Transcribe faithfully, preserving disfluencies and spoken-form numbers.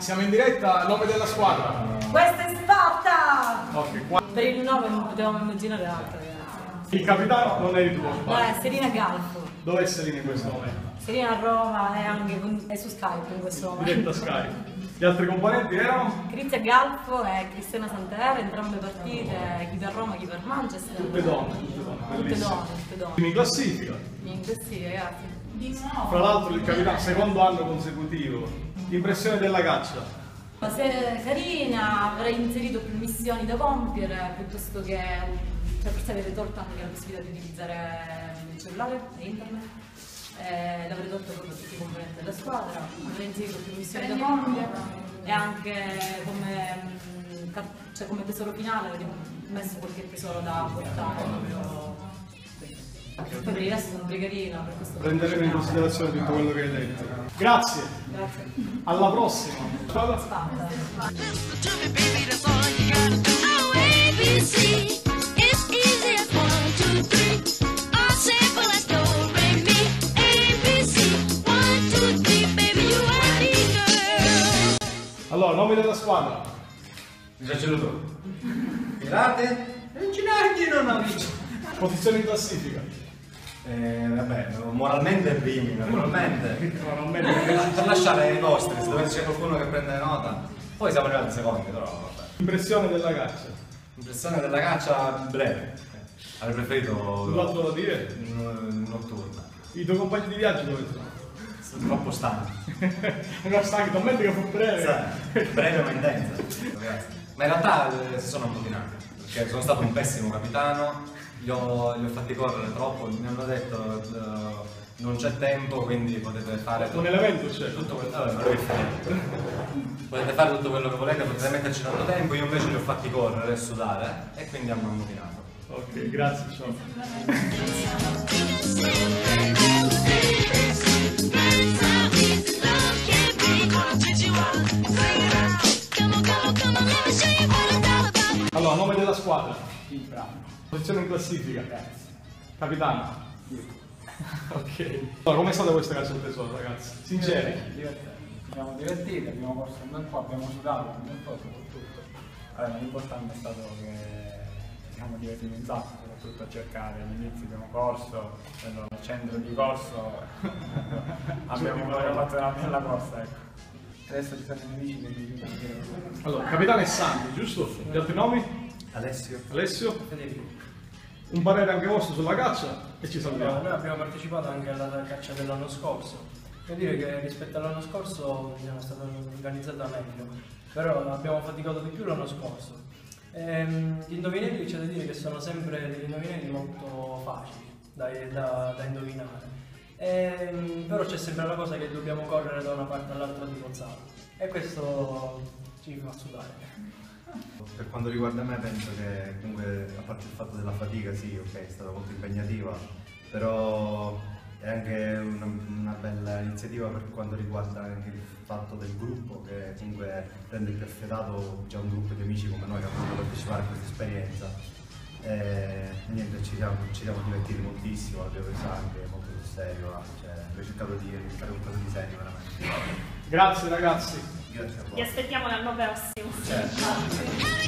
siamo in diretta, nome della squadra. Questa è Sparta! Ok, qua. Per il nome non potevamo immaginare altro. Il capitano non è di tuo No, è Serena Galfo. Dove è Serena in questo momento? Serena a Roma e anche con, è su Skype in questo momento. Diretta Skype. Gli altri componenti erano? Crizia Galfo e Cristiana Santera, entrambe partite, chi per Roma, chi per Manchester. Tutte donne, tutte donne. Tutte Bellissimo. donne, tutte donne. In classifica. In sì, ragazzi. Fra l'altro il capitano, secondo anno consecutivo. Impressione della caccia. Ma se carina, avrei inserito più missioni da compiere piuttosto che, cioè forse avete tolto anche la possibilità di utilizzare il cellulare e internet, eh, l'avrei tolto proprio tutti i componenti della squadra, avrei inserito più missioni da compiere e anche come, mh, cioè come tesoro finale avrei messo qualche tesoro da portare proprio. Poi per il resto sono carina, per questo Prenderemo in considerazione tutto quello che hai detto. Grazie. Grazie. Alla prossima. Ciao. Sparta. Allora, nome della squadra. Giaceluto. Pirate? Non ci non ho visto. Posizione in classifica. Eh, vabbè, moralmente primi, naturalmente. Normalmente. Per lasciare i vostri, se dovesse c'è qualcuno che prende nota. Poi siamo arrivati secondi, però vabbè. Impressione della caccia. Impressione della caccia breve. Avrei preferito Altro da dire? n- notturna. I tuoi compagni di viaggio dove sono? Sono troppo stanchi. Non stanchi, talmente che fu breve. Sai, breve ma intensa. Ragazzi. Ma in realtà eh, si sono ammutinati, perché sono stato un pessimo capitano, li ho, li ho fatti correre troppo, mi hanno detto uh, non c'è tempo, quindi potete fare Un elemento c'è. tutto quello, vabbè, ma lui è finito. Potete fare tutto quello che volete, potete metterci tanto tempo, io invece li ho fatti correre e sudare e quindi hanno ammutinato. Ok, grazie, ciao. Allora, nome della squadra? Posizione in classifica? Capitano? Ok. Allora, com'è stata questa caccia al tesoro, ragazzi? Sinceri? Divertente. Ci siamo divertiti, abbiamo corso un bel po', abbiamo sudato un bel po' soprattutto. Allora, l'importante è stato che ci siamo divertiti un sacco, soprattutto a cercare all'inizio abbiamo corso, al centro di corso abbiamo fatto una bella corsa, ecco. Adesso ci sono i nemici che mi dicono. Allora, capitano è Sandro, giusto? Gli altri nomi? Alessio? Alessio? Federico. Un parere anche vostro sulla caccia e ci Allora, salutiamo. noi abbiamo partecipato anche alla caccia dell'anno scorso. Devo dire che rispetto all'anno scorso siamo stata organizzata meglio, però abbiamo faticato di più l'anno scorso. Ehm, gli indovinelli c'è da dire che sono sempre degli indovinelli molto facili da, da, da indovinare. Ehm, però c'è sempre la cosa che dobbiamo correre da una parte all'altra di Pozzano e questo ci fa sudare. Per quanto riguarda me penso che comunque, a parte il fatto della fatica, sì, ok, è stata molto impegnativa, però è anche una, una bella iniziativa per quanto riguarda anche il fatto del gruppo, che comunque rende più affiatato già un gruppo di amici come noi che hanno potuto partecipare a questa esperienza. E niente, ci siamo, ci siamo divertiti moltissimo, l'abbiamo presa anche molto sul serio, cioè, abbiamo cercato di fare qualcosa di serio veramente. Grazie ragazzi. Grazie a voi. Vi aspettiamo l'anno prossimo. Certo.